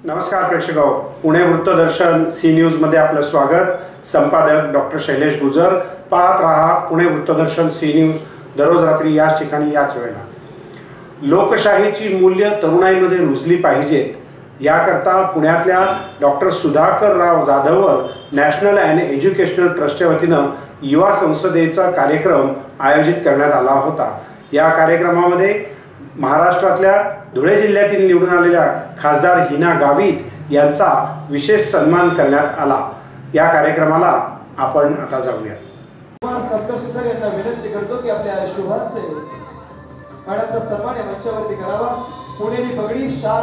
नमस्कार प्रेक्षक, पुणे वृत्तदर्शन सी न्यूजमध्ये आपलं स्वागत। संपादक डॉक्टर शैलेश गुजर। पाहत रहा पुणे वृत्तदर्शन सी न्यूज, दररोज रात्री याच ठिकाणी याच वेळेला। लोकशाहीची मूल्य तरुणाईमध्ये रुजली पाहिजेत याकरता पुण्यातल्या doctor Sudhakar Rao Jadhavar national and educational ट्रस्टच्या वतीनं युवा संसदेचा कार्यक्रम आयोजित करण्यात आला होता। या कार्यक्रमामध्ये महाराष्ट्रातल्या धुळे जिल्ह्यातील निवडून आलेल्या खासदार हिना गावित यांचा विशेष सन्मान करण्यात आला। या कार्यक्रमाला आपण आता जाऊया। सर यांना विनंती करतो की आपल्या शुभास्ते मॅडमचा सन्मान या मंचावरती करावा। पुणेरी पगडी, शाल,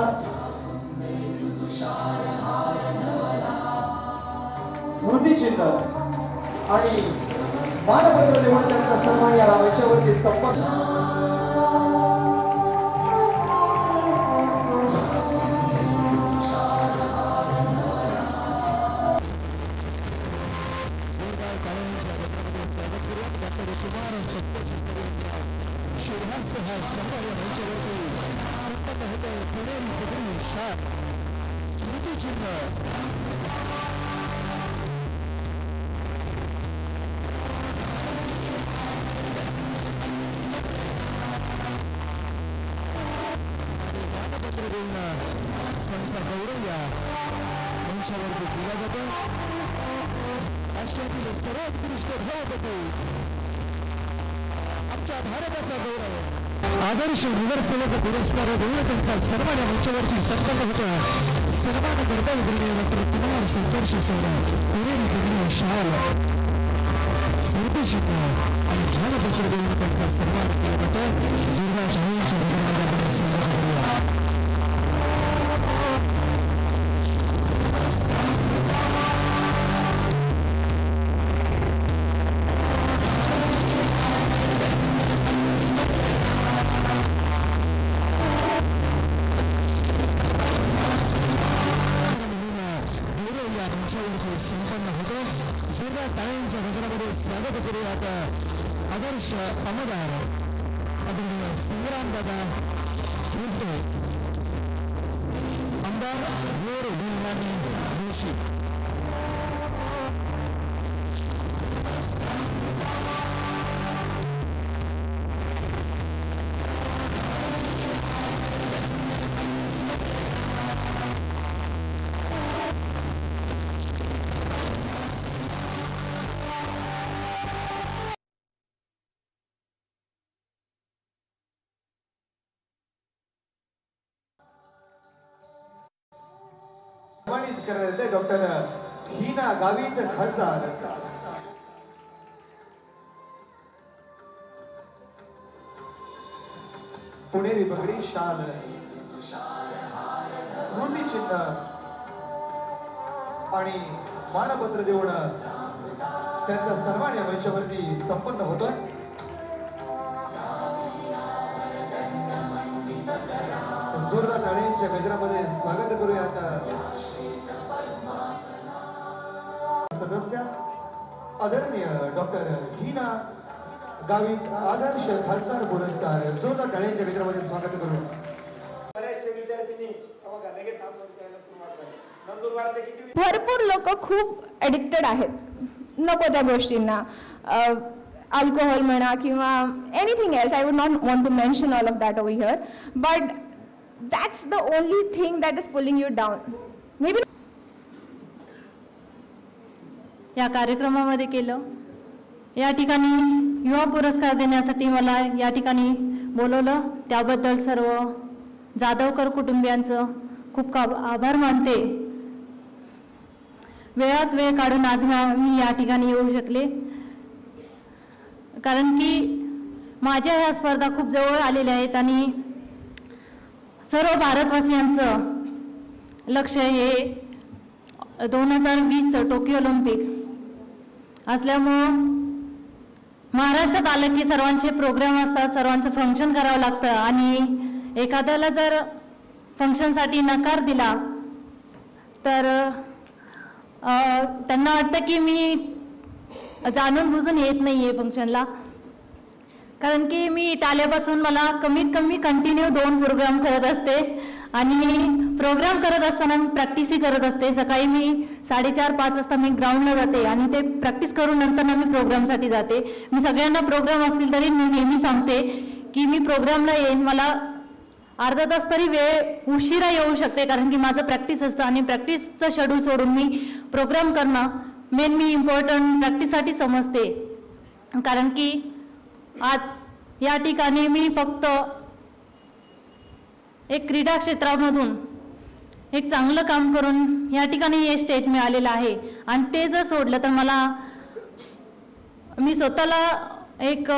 स्मृतिचिन्ह आणि मानपत्र देऊन त्यांचा सन्मान या मंचावरती संपन्न। आदर्श नगरसेवक पुरस्कार देऊन त्यांचा सन्मान मंचावरती संपन्न होता। सन्मान करताना डॉक्टर कुमार संघर्ष पुणे शाल, स्मृतिचिन्ह आणि मानपत्र देऊन त्यांचा सन्मान केला जातो। जोरदार शाहींच्या गजरामध्ये स्वागत करूया। स्वागत करूयात आदर्श आमदार आदरणीय संग्रामदादा उद्धव आमदार वीर विल्हानी जोशी। सन्मानित करण्यात डॉक्टर हिना गावित खासदार। पुणेरी पगडी, शाल, स्मृतिचिन्ह आणि मानपत्र देऊन त्यांचा सन्मान या मंचावरती संपन्न होतोय। जोरदार टाळ्यांच्या गजरामध्ये स्वागत करूयात सदस्य आदरणीय डॉक्टर हिना गावित आदर्श खासदार पुरस्कार। जोरदार टाळ्यांच्या गजरामध्ये स्वागत करूया। बरेचसे विद्यार्थ्यांनी लगेच हात वर करायला सुरुवात झाली। नंदुरबारचे किती भरपूर लोक खूप ॲडिक्टेड आहेत नको त्या गोष्टींना, अल्कोहोल म्हणा किंवा anything else. I would not want to mention all of that over here, but that's the only thing that is pulling you down. Maybe या कार्यक्रमामध्ये केलं। या ठिकाणी युवा पुरस्कार देण्यासाठी मला या ठिकाणी बोलवलं, त्याबद्दल सर्व जाधवकर कुटुंबियांचं खूप आभार मानते। वेळात वेळ काढून आज मी या ठिकाणी येऊ शकले, कारण की माझ्या ह्या स्पर्धा खूप जवळ आलेल्या आहेत आणि सर्व भारतवासियांचं लक्ष हे 2020 टोकियो ऑलिम्पिक असल्यामुळं महाराष्ट्रात आलं की सर्वांचे प्रोग्राम असतात, सर्वांचं फंक्शन करावं लागतं आणि एखाद्याला जर फंक्शनसाठी नकार दिला तर त्यांना वाटतं की मी जाणून बुजून येत नाही आहे फंक्शनला। कारण की मी इथं आल्यापासून मला कमीत कमी कंटिन्यू 2 प्रोग्राम करत असते आणि प्रोग्राम करत असताना मी प्रॅक्टिसही करत असते. सकाळी मी 4:30-5 वाजता मी ग्राउंडला जाते आणि ते प्रॅक्टिस करून नंतर मी प्रोग्रामसाठी जाते. मी सगळ्यांना प्रोग्राम असतील तरी मी नेहमी सांगते की मी प्रोग्रामला येईन, मला अर्धा तास तरी वेळ उशिरा येऊ शकते कारण की माझं प्रॅक्टिस असतं आणि प्रॅक्टिसचं शेड्यूल सोडून मी प्रोग्राम करणं मेन मी इम्पॉर्टंट प्रॅक्टिससाठी समजते. कारण की आज या ठिकाणी मी फक्त एक क्रीडा क्षेत्रामधून एक चांगलं काम करून या ठिकाणी हे स्टेज मिळालेलं आहे आणि ते जर सोडलं तर मला मी स्वतःला एक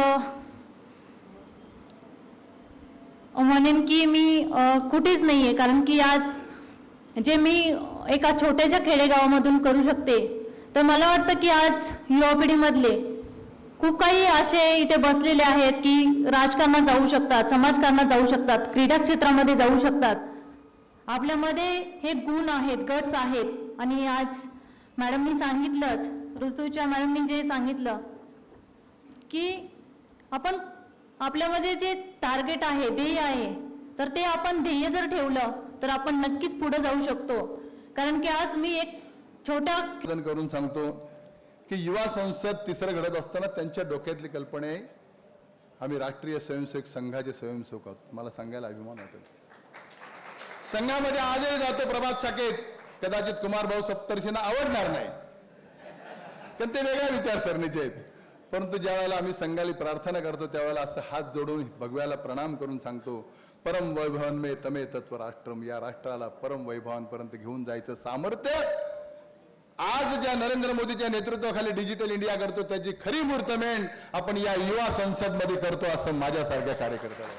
म्हणेन की मी कुठेच नाही आहे. कारण की आज जे मी एका छोट्याशा खेडेगावामधून करू शकते तर मला वाटतं की आज युवा पिढीमधले खूप काही असे इथे बसलेले आहेत की राजकारणात जाऊ शकतात, समाजकारणात जाऊ शकतात, क्रीडा क्षेत्रामध्ये जाऊ शकतात. आपल्यामध्ये हे गुण आहेत, गट्स आहेत आणि आज मॅडमनी सांगितलंच, ऋतूच्या मॅडमनी जे सांगितलं की आपण आपल्यामध्ये जे टार्गेट आहे, ध्येय आहे, तर ते आपण ध्येय जर ठेवलं तर आपण नक्कीच पुढे जाऊ शकतो. कारण की आज मी एक छोट्या करून सांगतो की युवा संसद तिसरं घडत असताना त्यांच्या डोक्यातली कल्पना आहे आम्ही राष्ट्रीय स्वयंसेवक संघाचे स्वयंसेवक आहोत. मला सांगायला अभिमान वाटेल. संघामध्ये आजही जातो प्रभात शाखेत, कदाचित कुमारभाऊ सप्तर्षींना आवडणार नाही पण ते वेगळ्या विचारसरणीचे आहेत. परंतु ज्या वेळेला आम्ही संघाला प्रार्थना करतो त्यावेळेला असं हात जोडून भगव्याला प्रणाम करून सांगतो, परम वैभवान्मे तमे तत्व राष्ट्रम, या राष्ट्राला परम वैभवांपर्यंत घेऊन जायचं सामर्थ्य आज ज्या नरेंद्र मोदीच्या नेतृत्वाखाली डिजिटल इंडिया करतो त्याची खरी मुहूर्तमेढ आपण या युवा संसद मध्ये करतो असं माझ्यासारख्या कार्यकर्त्याला.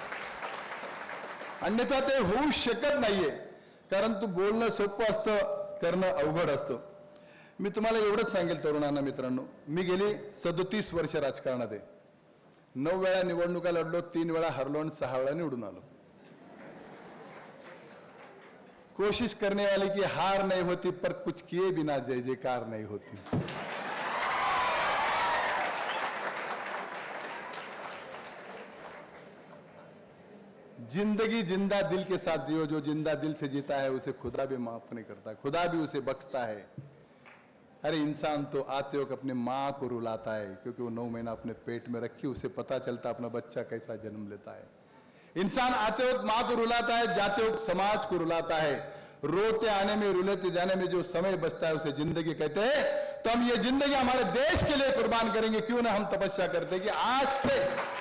अन्यथा ते होऊ शकत नाहीये. कारण तू बोलणं सोपं असतं, करणं अवघड असतं. मी तुम्हाला एवढंच सांगेल तरुणांना, मित्रांनो, मी गेली 37 वर्ष राजकारणात आहे. 9 वेळा निवडणुका लढलो, 3 वेळा हरलो आणि 6 वेळा निवडून आलो. कोशिश करने वाले की हार नहीं होती पर कुछ किए बिना जय जयकार नहीं होती. जिंदगी जिंदा दिल के साथ जियो, जो जिंदा दिल से जीता है उसे खुदा भी माफ नहीं करता, खुदा भी उसे बख्शता है. अरे इंसान तो आते वक्त अपने माँ को रुलाता है क्योंकि वो 9 महीना अपने पेट में रखी, उसे पता चलता अपना बच्चा कैसा जन्म लेता है. इंसान आते वक्त माँ को रुलाता है, जाते वक्त समाज को रुलाता है. रोते आने में रुलाते जाने में जो समय बचता है उसे जिंदगी कहते हैं. तो हम ये जिंदगी हमारे देश के लिए कुर्बान करेंगे. क्यों ना हम तपस्या करते कि आज से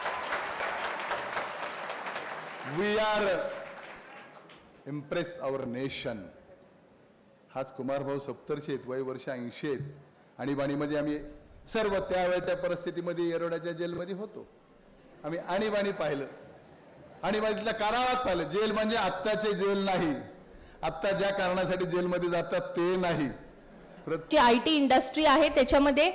we are impress our nation. हाच कुमारभाऊ सप्तर्षी आहेत, वय वर्ष 80 आहेत. आणीबाणीमध्ये आम्ही सर्व त्यावेळेस त्या परिस्थितीमध्ये येरवड्याच्या जेलमध्ये होतो. आम्ही आणीबाणी पाहिलं, आणीबाणीतला कारावास पाहिलं. जेल म्हणजे आत्ताचे जेल नाही, आत्ता ज्या कारणासाठी जेलमध्ये जातात ते नाही. जी IT इंडस्ट्री आहे त्याच्यामध्ये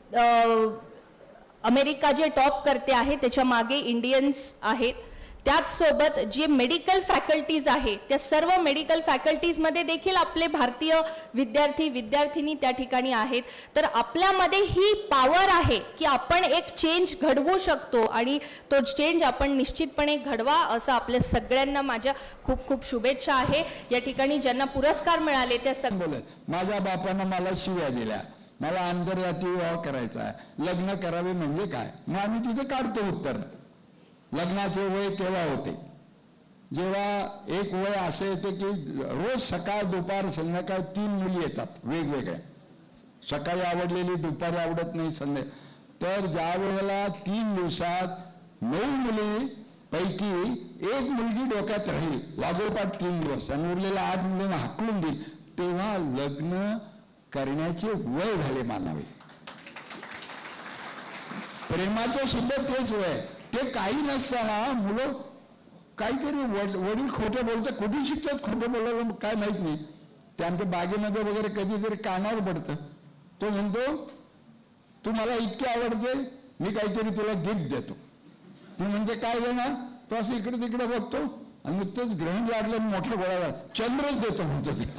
अमेरिका जे टॉप करते आहे त्याच्या मागे इंडियन्स आहेत. त्याचसोबत जे मेडिकल फॅकल्टीज आहे त्या सर्व मेडिकल फॅकल्टीजमध्ये देखील आपले भारतीय विद्यार्थी विद्यार्थिनी त्या ठिकाणी आहेत. तर आपल्यामध्ये ही पॉवर आहे की आपण एक चेंज घडवू शकतो आणि तो चेंज आपण निश्चितपणे घडवा असं आपल्या सगळ्यांना माझ्या खूप खूप शुभेच्छा आहे. या ठिकाणी ज्यांना पुरस्कार मिळाले त्या माझ्या बापानं मला शिव्या दिल्या, मला आंतरजातीय विवाह करायचा आहे, लग्न करावे म्हणजे काय. मग आम्ही तिथे काढतो उत्तर. लग्नाचे वय केव्हा होते, जेव्हा एक वय असे येते की रोज सकाळ दुपार संध्याकाळ 3 मुली येतात वेगवेगळ्या. सकाळी आवडलेली दुपारी आवडत नाही संध्याकाळी. तर ज्या वेळेला 3 दिवसात 9 मुली पैकी 1 मुलगी डोक्यात राहील लागोपाठ 3 दिवस आणि उरलेल्या 8 मुलींना हाकलून देईल, तेव्हा लग्न करण्याचे वय झाले मानावे. प्रेमाचं सुद्धा तेच वय. ते काही नसताना मुलं काहीतरी वडील खोटं बोलतात, कुठे शिकतात खोटं बोलायला काय माहित नाही. ते आमच्या बागेमध्ये वगैरे कधीतरी कानावर पडतं. तो म्हणतो तू मला इतकी आवडते, मी काहीतरी तुला गिफ्ट देतो. ती म्हणजे काय देणार, तो असं इकडे तिकडे बघतो आणि नुकतंच ग्रहण लागलं मोठं गोळा चंद्रच देतो म्हणतो. ते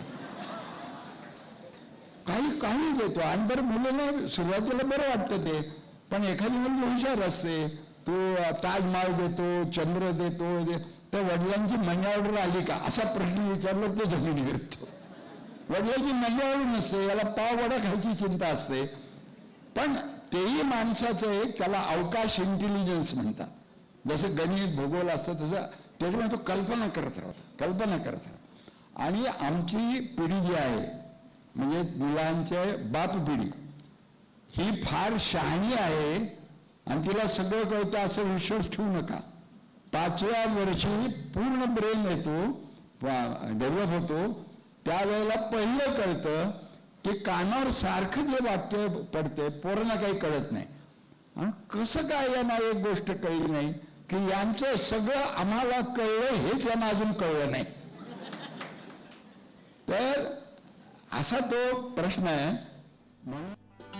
काही देतो. आणि बरं मुलांना सुरुवातीला बरं वाटतं ते, पण एखादी मुलगी हुशार असते तू ताजमहाल देतो, चंद्र देतो, त्या वडिलांची मनी ऑर्डर आली का असा प्रश्न विचारला तो जमिनी करतो. वडिलांची मनी ऑर्डर नसते, याला पाव वडा खायची चिंता असते. पण तेही माणसाचं एक त्याला अवकाश इंटेलिजन्स म्हणतात. जसं गणित भूगोल असतं तसं त्याच्यामुळे तो कल्पना करत राहतो. आणि आमची पिढी जी आहे म्हणजे मुलांचे बाप पिढी ही फार शहाणी आहे आणि तिला सगळं कळतं असं विश्वास ठेवू नका. 5व्या वर्षी पूर्ण ब्रेन येतो, डेव्हलप होतो, त्यावेळेला पहिलं कळतं की कानावर सारखं जे वाक्य पडते पोरांना काही कळत नाही. आणि कसं काय यांना एक गोष्ट कळली नाही की यांचं सगळं आम्हाला कळलं हेच यांना अजून कळलं नाही. तर असा तो प्रश्न आहे. म्हणून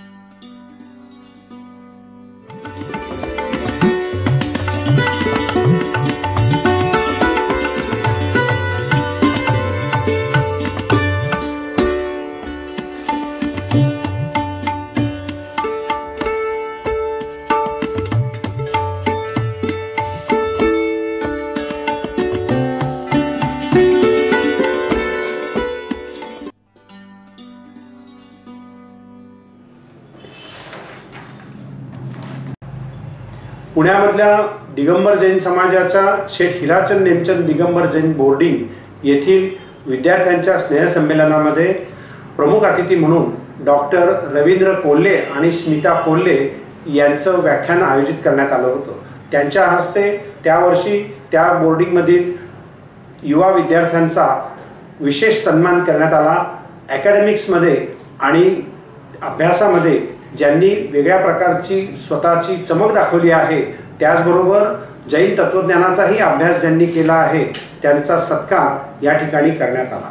पुण्यामधल्या दिगंबर जैन समाजाच्या शेठ हिराचंद नेमचंद दिगंबर जैन बोर्डिंग येथील विद्यार्थ्यांच्या स्नेहसंमेलनामध्ये प्रमुख अतिथी म्हणून डॉक्टर रवींद्र कोल्हे आणि स्मिता कोल्हे यांचं व्याख्यान आयोजित करण्यात आलं होतं. त्यांच्या हस्ते त्यावर्षी त्या बोर्डिंगमधील युवा विद्यार्थ्यांचा विशेष सन्मान करण्यात आला. ॲकॅडमिक्समध्ये आणि अभ्यासामध्ये ज्यांनी वेगळ्या प्रकारची स्वतःची चमक दाखवली आहे, त्याचबरोबर जैन तत्त्वज्ञानाचाही अभ्यास ज्यांनी केला आहे, त्यांचा सत्कार या ठिकाणी करण्यात आला.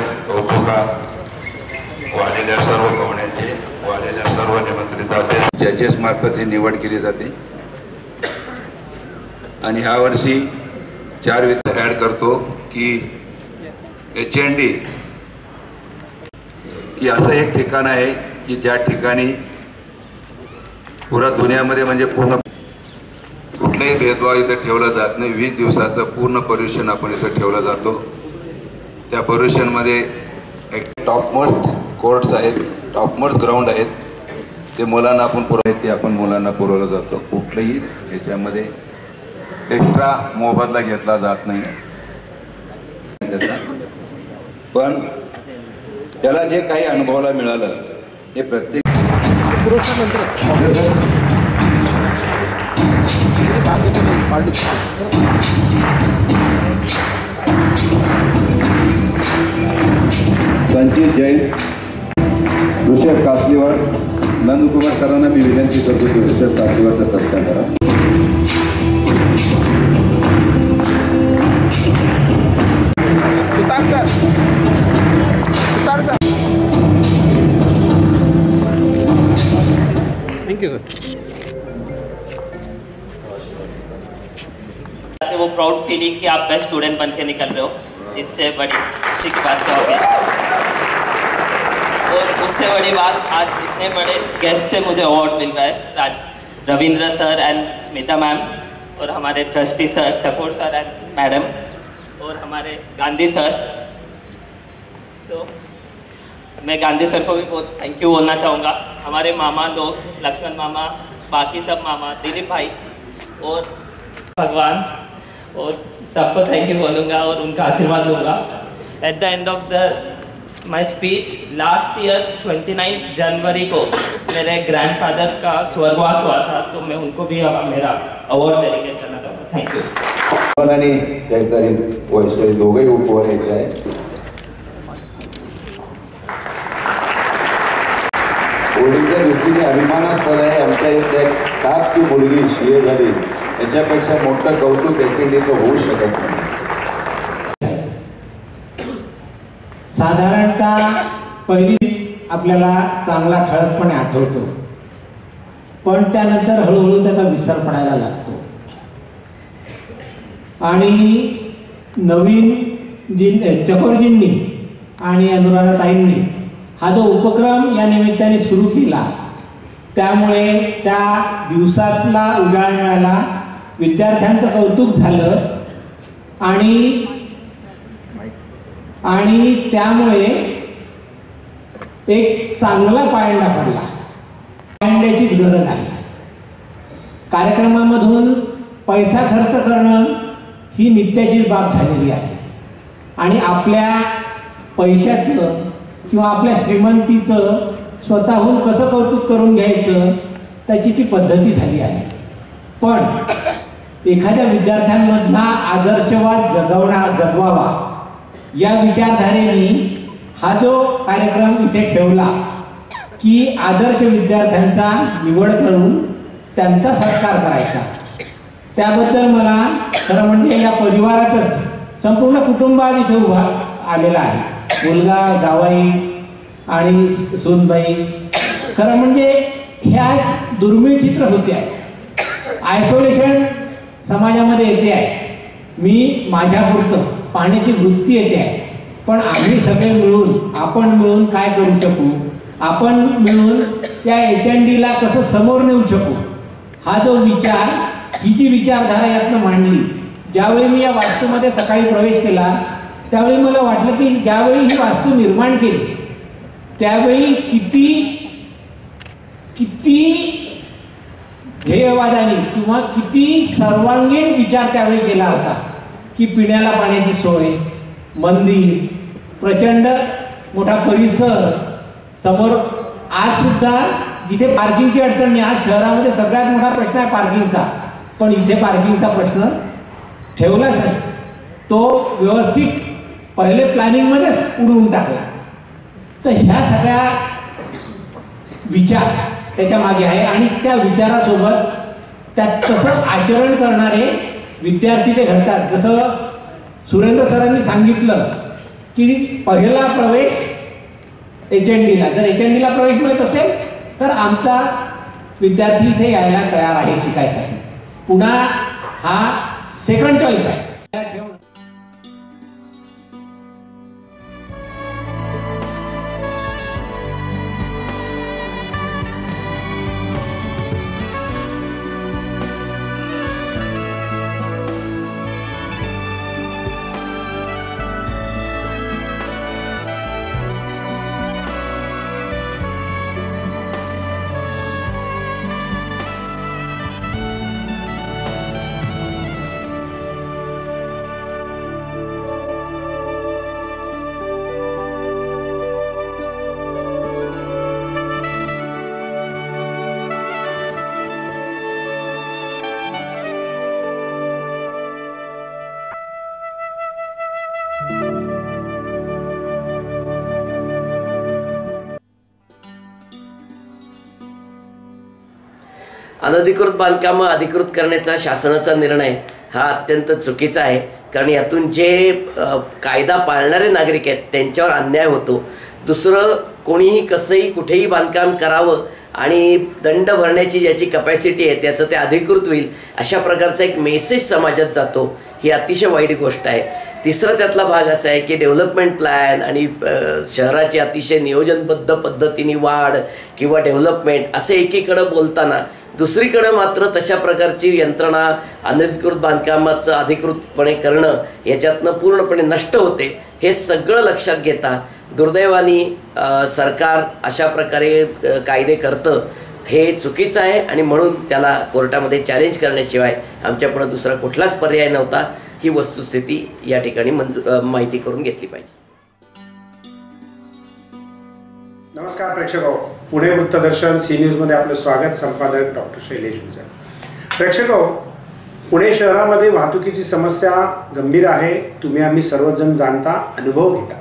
आलेल्या सर्व पाहुण्यांचे, आलेल्या सर्व निमंत्रितांचे जजेस मार्फत ही निवड केली जाते. आणि ह्या वर्षी 4 विद्यार्थी ॲड करतो की HND ही असं एक ठिकाण आहे की ज्या ठिकाणी पुरा दुनियामध्ये म्हणजे पूर्ण कुठलाही भेदभाव इथं ठेवला जात नाही. 20 दिवसाचं पूर्ण पर्युषण आपण इथं ठेवला जातो. त्या पर्युषणमध्ये एक टॉपमोस्ट कोर्ट्स आहेत, टॉपमोस्ट ग्राउंड आहेत, ते मुलांना आपण ते आपण मुलांना पुरवलं जातं. कुठलंही ह्याच्यामध्ये एक्स्ट्रा मोबदला घेतला जात नाही. पण त्याला जे काही अनुभवाला मिळालं हे प्रत्येक संचित जैन, ऋषभ कासलीवर, नंदकुमार सरांना मी विनंती करतो की ऋषभ कासलीवरचा सत्कार करा. Thank you sir. वो प्राउड फीलिंग कि आप बेस्ट स्टूडेंट बन के निकल रहे हो, इससे बड़ी खुशी की बात क्या होगी. और उससे बड़ी बात, आज इतने बड़े गेस्ट से मुझे अवार्ड मिल रहा है. Ravindra sir and Smita ma'am, और हमारे trustee sir Chakor sir and madam, और हमारे गांधी सर. सो मैं गांधी सर को भी बहुत थैंक यू बोलना चाहूँगा. हमारे मामा लोग, लक्ष्मण मामा, बाकी सब मामा, दिलीप भाई और भगवान, और सबको थैंक यू बोलूँगा और उनका आशीर्वाद लूँगा. At the end of the my speech, last year 29 जनवरी को मेरे ग्रैंडफादर का स्वर्गवास हुआ था, तो मैं उनको भी मेरा अवार्ड डेडिकेट करना चाहूँगा. Thank you. आणि वैष्णवी दोघंही उपवर यायचे आहे. ओळीच्या दृष्टीने अभिमानास्पद आहे. आमच्या इथे टाप ती मुलगी शिये झाली, याच्यापेक्षा मोठं कौतुक एचएनडीचं होऊ शकत नाही. साधारणतः पहिली आपल्याला चांगला ठळकपणे आठवतो, पण त्यानंतर हळूहळू त्याचा विसर पडायला लागतो. आणि नवीन चकोरजींनी आणि अनुराधाताईंनी हा जो उपक्रम या निमित्ताने सुरू केला, त्यामुळे त्या दिवसातला उजाळा मिळाला, विद्यार्थ्यांचं कौतुक झालं आणि त्यामुळे एक चांगला पायंडा पडला. पायंड्याचीच गरज आहे. कार्यक्रमामधून पैसा खर्च करणं ही नित्याचीच बाब झालेली आहे आणि आपल्या पैशाचं किंवा आपल्या श्रीमंतीचं स्वतःहून कसं कौतुक करून घ्यायचं त्याची ती पद्धती झाली आहे. पण एखाद्या विद्यार्थ्यांमधला आदर्शवाद जगवावा या विचारधारेने हा जो कार्यक्रम इथे ठेवला की आदर्श विद्यार्थ्यांचा निवड करून त्यांचा सत्कार करायचा, त्याबद्दल मला खरं म्हणजे या परिवाराचंच संपूर्ण कुटुंबात इथे उभा आलेला आहे. मुलगा, जावई आणि सूनबाई. खरं म्हणजे ह्याच दुर्मिळ चित्र होते आहे. आयसोलेशन समाजामध्ये येते आहे. मी माझ्यापुरतं पाहण्याची वृत्ती येते आहे. पण आम्ही सगळे मिळून, आपण मिळून काय करू शकू, आपण मिळून त्या HNDला कसं समोर नेऊ शकू, हा जो विचार, ही जी विचारधारा यातनं मांडली. ज्यावेळी मी या वास्तूमध्ये सकाळी प्रवेश केला त्यावेळी मला वाटलं की ज्यावेळी ही वास्तू निर्माण केली त्यावेळी किती ध्येयवादाने किंवा किती सर्वांगीण विचार त्यावेळी केला होता की पिण्याला पाण्याची सोय, मंदिर, प्रचंड मोठा परिसर समोर. आज सुद्धा जिथे पार्किंगची अडचण नाही, आज शहरामध्ये सगळ्यात मोठा प्रश्न आहे पार्किंगचा, पण इथे पार्किंगचा प्रश्न ठेवलाच नाही. तो व्यवस्थित पहिले प्लॅनिंगमध्येच उडवून टाकला. तर ह्या सगळ्या विचार त्याच्या मागे आहे आणि त्या विचारासोबत त्यात तसं आचरण करणारे विद्यार्थी ते घडतात. जसं सुरेंद्र सरांनी सांगितलं की पहिला प्रवेश HNDला, जर HNDला प्रवेश मिळत असेल तर आमचा विद्यार्थी इथे यायला तयार आहे शिकायसाठी. पुन्हा हा सेकंड चॉईस आहे. अनधिकृत बांधकामं अधिकृत करण्याचा शासनाचा निर्णय हा अत्यंत चुकीचा आहे. कारण यातून जे कायदा पाळणारे नागरिक आहेत त्यांच्यावर अन्याय होतो. दुसरं, कोणीही कसंही कुठेही बांधकाम करावं आणि दंड भरण्याची ज्याची कपॅसिटी आहे त्याचं ते अधिकृत होईल अशा प्रकारचा एक मेसेज समाजात जातो. ही अतिशय वाईट गोष्ट आहे. तिसरा त्यातला भाग असा आहे की डेव्हलपमेंट प्लॅन आणि शहराची अतिशय नियोजनबद्ध पद्धतीने वाढ किंवा डेव्हलपमेंट असे एकीकडं बोलताना दुसरीकडे मात्र तशा प्रकारची यंत्रणा अनधिकृत बांधकामाचं अधिकृतपणे करणं याच्यातनं पूर्णपणे नष्ट होते. हे सगळं लक्षात घेता दुर्दैवाने सरकार अशा प्रकारे कायदे करतं हे चुकीचं आहे आणि म्हणून त्याला कोर्टामध्ये चॅलेंज करण्याशिवाय आमच्यापुढं दुसरा कुठलाच पर्याय नव्हता. ही वस्तुस्थिती या ठिकाणी माहिती करून घेतली पाहिजे. नमस्कार प्रेक्षको, पुणे वृत्तदर्शन सी न्यूजमध्ये आपलं स्वागत. संपादक डॉक्टर शैलेश गुजर. प्रेक्षको, पुणे शहरामध्ये वाहतुकीची समस्या गंभीर आहे. तुम्ही आम्ही सर्वजण जाणता, अनुभव घेता.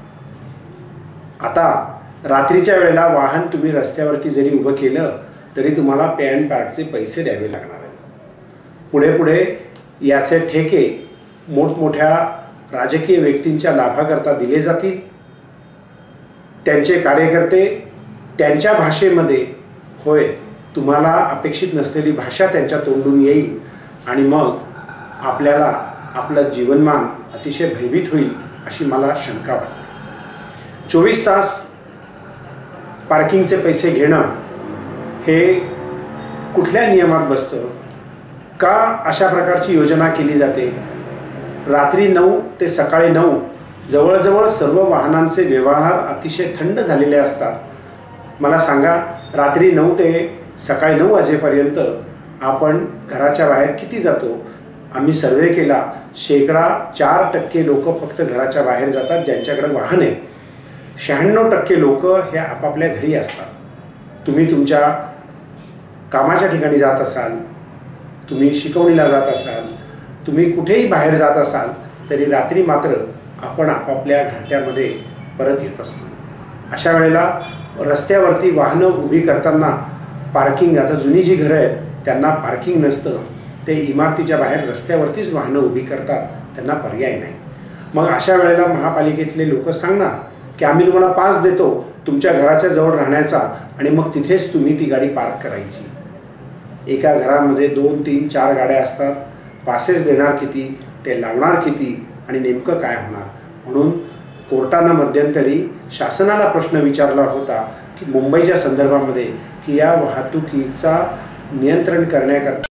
आता रात्रीच्या वेळेला वाहन तुम्ही रस्त्यावरती जरी उभं केलं तरी तुम्हाला पे अँड पार्कचे पैसे द्यावे लागणार आहेत. पुढे पुढे याचे ठेके मोठमोठ्या राजकीय व्यक्तींच्या लाभाकरता दिले जातील. त्यांचे कार्यकर्ते त्यांच्या भाषेमध्ये, होय, तुम्हाला अपेक्षित नसलेली भाषा त्यांच्या तोंडून येईल आणि मग आपल्याला आपलं जीवनमान अतिशय भयभीत होईल अशी मला शंका वाटते. 24 तास पार्किंगचे पैसे घेणं हे कुठल्या नियमात बसतं, का अशा प्रकारची योजना केली जाते? रात्री 9 ते सकाळी 9 जवळजवळ सर्व वाहनांचे व्यवहार अतिशय थंड झालेले असतात. मला सांगा, रात्री 9 ते सकाळी 9 वाजेपर्यंत आपण घराच्या बाहेर किती जातो? आम्ही सर्वे केला, 4% लोक फक्त घराच्या बाहेर जातात ज्यांच्याकडे वाहन आहे. 96% लोक हे आपापल्या घरी असतात. तुम्ही तुमच्या कामाच्या ठिकाणी जात असाल, तुम्ही शिकवणीला जात असाल, तुम्ही कुठेही बाहेर जात असाल, तरी रात्री मात्र आपण आपापल्या घरट्यामध्ये परत येत असतो. अशा वेळेला रस्त्यावरती वाहनं उभी करताना पार्किंग, आता जुनी जी घरं आहेत त्यांना पार्किंग नसतं, ते इमारतीच्या बाहेर रस्त्यावरतीच वाहनं उभी करतात, त्यांना पर्याय नाही. मग अशा वेळेला महापालिकेतले लोक सांगणार की आम्ही तुम्हाला पास देतो तुमच्या घराच्या जवळ राहण्याचा, आणि मग तिथेच तुम्ही ती गाडी पार्क करायची. एका घरामध्ये 2, 3, 4 गाड्या असतात. पासेस देणार किती, ते लावणार किती, आणि नेमकं काय होणार? म्हणून कोर्टानं मध्यंतरी शासनाला प्रश्न विचारला होता की मुंबईच्या संदर्भामध्ये की या वाहतुकीचा नियंत्रण करण्याकरता